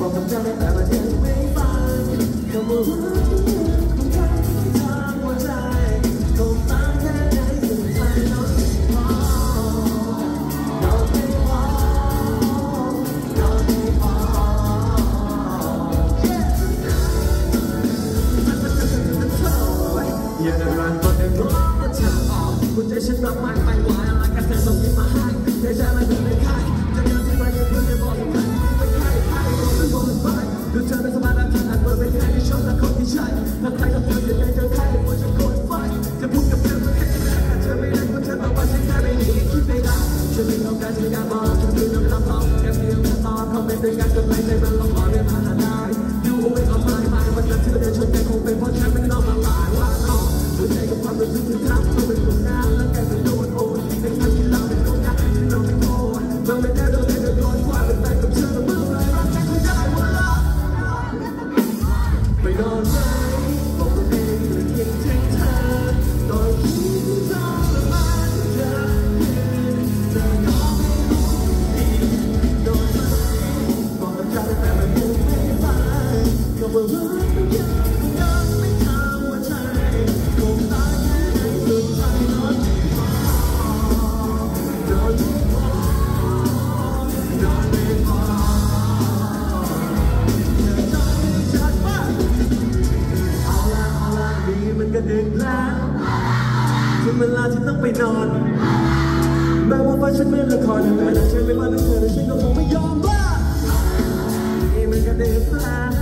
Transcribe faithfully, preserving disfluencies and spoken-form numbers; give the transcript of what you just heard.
บอกกับเธอแต่ว่าเธอไม่ฟังคำว่ารักคงทำให้ทางหัวใจคงตามแค่ไหนสุดท้ายเราไม่พอเราไม่พอเราไม่พออย่าได้รันตอนเดินรถก็เธอออกหัวใจฉันรับมันไปไหวอะไรกันแต่ส่งยิ้มมาให้ใจฉันมันเป็นไม่ค่ายจะเดินที่ไปยังเพื่อนจะบอกให้ใครไม่ใครใครบอกไม่บอกไม่ไปดูเธอเป็นสมาธิที่อันเมื่อเป็นใครที่ชอบและคนที่ใช่ถ้าใครกับเธอจะได้เจอใครเพราะฉันโคตรไฟจะพูดกับเธอเพื่อแค่แค่เธอไม่ได้เพราะฉันบอกว่าฉันแค่ไม่ดีคิดไม่ได้ฉันมีโอกาสจะอยากบอกฉันมีน้ำตาตอบแค่เพียงแค่ตอบเขาไม่เป็นการกำไรใจมันลองบอกได้ผ่านได้ดูเอาไว้เอาไม้ไม้วันนั้นเธอเดินชนกันคงเป็นเพราะฉันไม่นอนมาหลายวันออกหัวใจกับความรู้สึกที่ทำต้องเป็นคนงานแล้วแกเป็นโดนโอนเป็นคนที่เราเป็นคนงานที่เราไม่โอนเราไม่ได้เราไม่ได้โดนความเป็นแฟนกับเธอเมื่อไรรักกันไม่ได้ว่ารักไม่นอนใจบอกตัวเองเลยเพียงแค่เธอต่อคิดทรมานเธอเธอน้องไม่รู้ดีโดนใจบอกกับเธอแต่มันยังไม่ฟังก็ว่ารักมันยังยังไม่ทำหัวใจคงตายแค่ไหนสุดท้ายนอนไม่พอโดนไม่พอนอนไม่พอมันก็ดึกแล้วถึงเวลาที่ต้องไปนอนแม้ว่าฟ้าฉันเป็นละครแต่ฉันไม่ว่าเธอแต่ฉันก็คงไม่ยอมว่านี่มันก็ดึกแล้ว